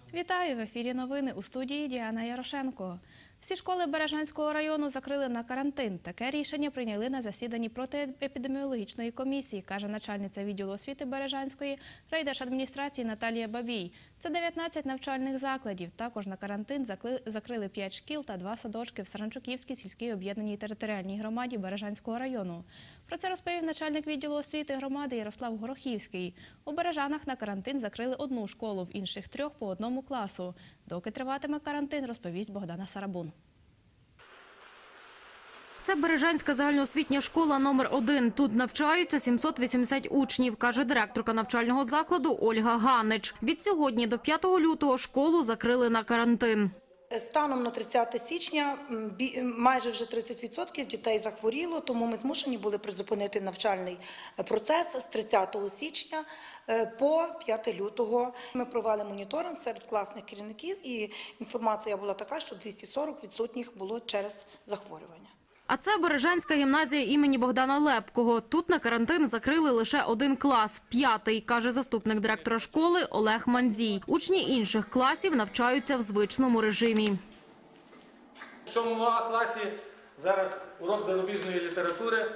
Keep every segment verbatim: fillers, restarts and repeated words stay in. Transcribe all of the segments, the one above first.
Вітаю! В ефірі новини, у студії Діана Ярошенко. Всі школи Бережанського району закрили на карантин. Таке рішення прийняли на засіданні протиепідеміологічної комісії, каже начальниця відділу освіти Бережанської райдержадміністрації Наталія Бабій. Це дев'ятнадцять навчальних закладів. Також на карантин закрили п'ять шкіл та два садочки в Саранчуківській сільській об'єднаній територіальній громаді Бережанського району. Про це розповів начальник відділу освіти громади Ярослав Горохівський. У Бережанах на карантин закрили одну школу, в інших трьох по одному класу. Доки триватиме карантин, розповість Богдана Сарабун. Це Бережанська загальноосвітня школа номер один. Тут навчаються сімсот вісімдесят учнів, каже директорка навчального закладу Ольга Ганич. Від сьогодні до п'ятого лютого школу закрили на карантин. Станом на тридцяте січня майже вже тридцять відсотків дітей захворіло, тому ми змушені були призупинити навчальний процес з тридцятого січня по п'яте лютого. Ми провели моніторинг серед класних керівників і інформація була така, що двісті сорок відсутніх було через захворювання. А це Бережанська гімназія імені Богдана Лепкого. Тут на карантин закрили лише один клас – п'ятий, каже заступник директора школи Олег Мандзій. Учні інших класів навчаються в звичному режимі. В сьомому А класі зараз урок зарубіжної літератури.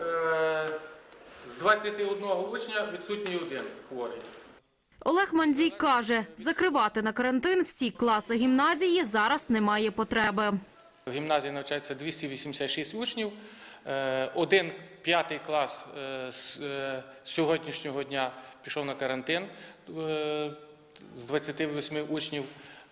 З двадцяти одного учня відсутній один хворий. Олег Мандзій каже, закривати на карантин всі класи гімназії зараз немає потреби. В гімназії навчається двісті вісімдесят шість учнів. Один п'ятий клас з сьогоднішнього дня пішов на карантин. З двадцяти восьми учнів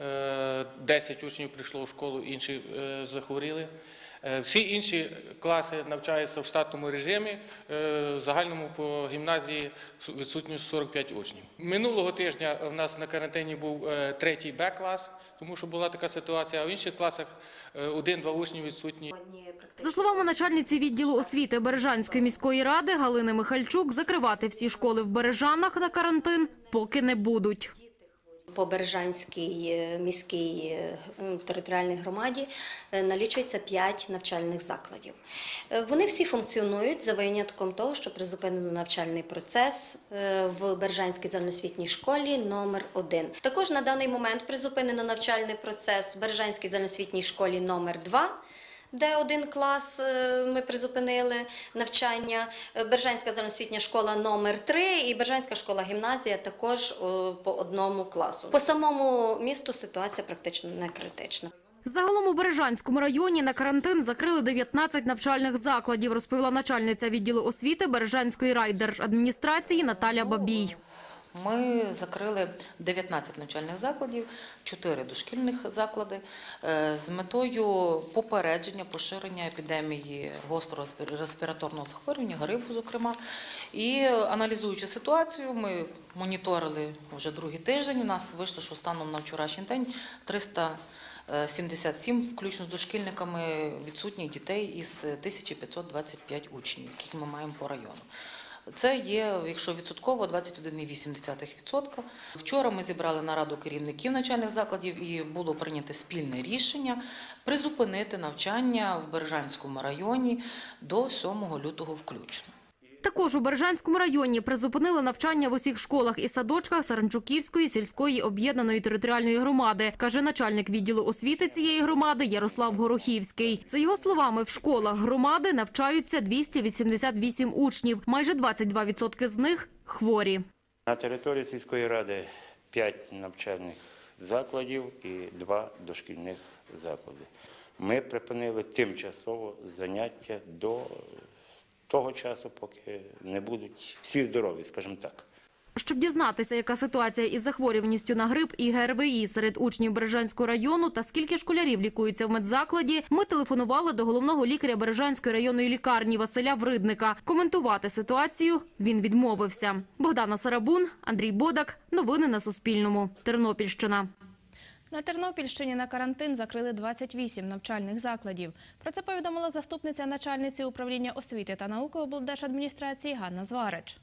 десять учнів прийшло в школу, інші захворіли. Всі інші класи навчаються в штатному режимі, в загальному по гімназії відсутні сорок п'ять учнів. Минулого тижня у нас на карантині був третій Б клас, тому що була така ситуація, а в інших класах один-два учні відсутні. За словами начальниці відділу освіти Бережанської міської ради Галини Михальчук, закривати всі школи в Бережанах на карантин поки не будуть. По Бережанській міській територіальній громаді налічується п'ять навчальних закладів. Вони всі функціонують за винятком того, що призупинено навчальний процес в Бережанській загальноосвітній школі номер один. Також на даний момент призупинено навчальний процес в Бережанській загальноосвітній школі номер два. Де один клас ми призупинили навчання, Бережанська загальноосвітня школа номер три і Бережанська школа-гімназія також по одному класу. По самому місту ситуація практично не критична. Загалом у Бережанському районі на карантин закрили дев'ятнадцять навчальних закладів, розповіла начальниця відділу освіти Бережанської райдержадміністрації Наталія Бабій. Ми закрили дев'ятнадцять навчальних закладів, чотири дошкільних заклади з метою попередження, поширення епідемії гострого респіраторного захворювання, грипу, зокрема. І аналізуючи ситуацію, ми моніторили вже другий тиждень. У нас вийшло, що станом на вчорашній день триста сімдесят сім, включно з дошкільниками, відсутніх дітей із тисяча п'ятсот двадцять п'ять учнів, яких ми маємо по району. Це є, якщо відсотково, двадцять один цілих вісім десятих відсотка. Вчора ми зібрали нараду керівників навчальних закладів і було прийнято спільне рішення призупинити навчання в Бережанському районі до сьомого лютого включно. Також у Бережанському районі призупинили навчання в усіх школах і садочках Саранчуківської сільської об'єднаної територіальної громади, каже начальник відділу освіти цієї громади Ярослав Горохівський. За його словами, в школах громади навчаються двісті вісімдесят вісім учнів, майже двадцять два відсотки з них хворі. На території сільської ради п'ять навчальних закладів і два дошкільних заклади. Ми припинили тимчасово заняття до того часу, поки не будуть всі здорові, скажімо так. Щоб дізнатися, яка ситуація із захворюваністю на грип і ге ер ве і серед учнів Бережанського району та скільки школярів лікуються в медзакладі, ми телефонували до головного лікаря Бережанської районної лікарні Василя Вридника. Коментувати ситуацію він відмовився. Богдана Сарабун, Андрій Бодак. Новини на Суспільному. Тернопільщина. На Тернопільщині на карантин закрили двадцять вісім навчальних закладів. Про це повідомила заступниця начальниці управління освіти та науки облдержадміністрації Ганна Зварич.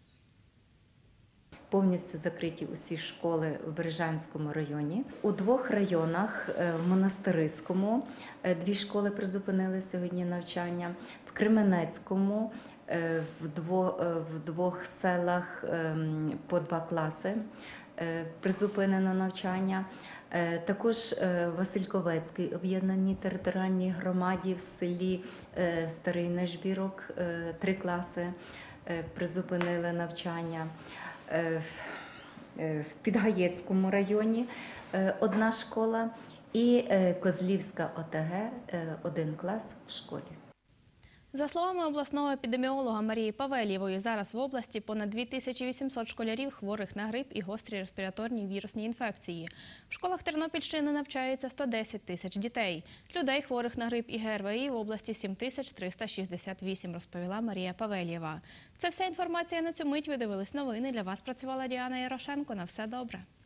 Повністю закриті усі школи в Бережанському районі. У двох районах, в Монастириському, дві школи призупинили сьогодні навчання, в Кременецькому Е, В дво- е, в двох селах ем, по два класи е, призупинено навчання. Е, Також е, Васильковецькій об'єднаній територіальній громаді в селі е, Старий Нежбірок е, три класи е, призупинили навчання. Е, в- е, В Підгаєцькому районі е, одна школа і е, Козлівська ОТГ е, один клас в школі. За словами обласного епідеміолога Марії Павелєвої, зараз в області понад дві тисячі вісімсот школярів хворих на грип і гострі респіраторні вірусні інфекції. В школах Тернопільщини навчається сто десять тисяч дітей. Людей, хворих на грип і ГРВІ, в області сім тисяч триста шістдесят вісім, розповіла Марія Павелєва. Це вся інформація на цю мить. Ви дивились новини. Для вас працювала Діана Ярошенко. На все добре.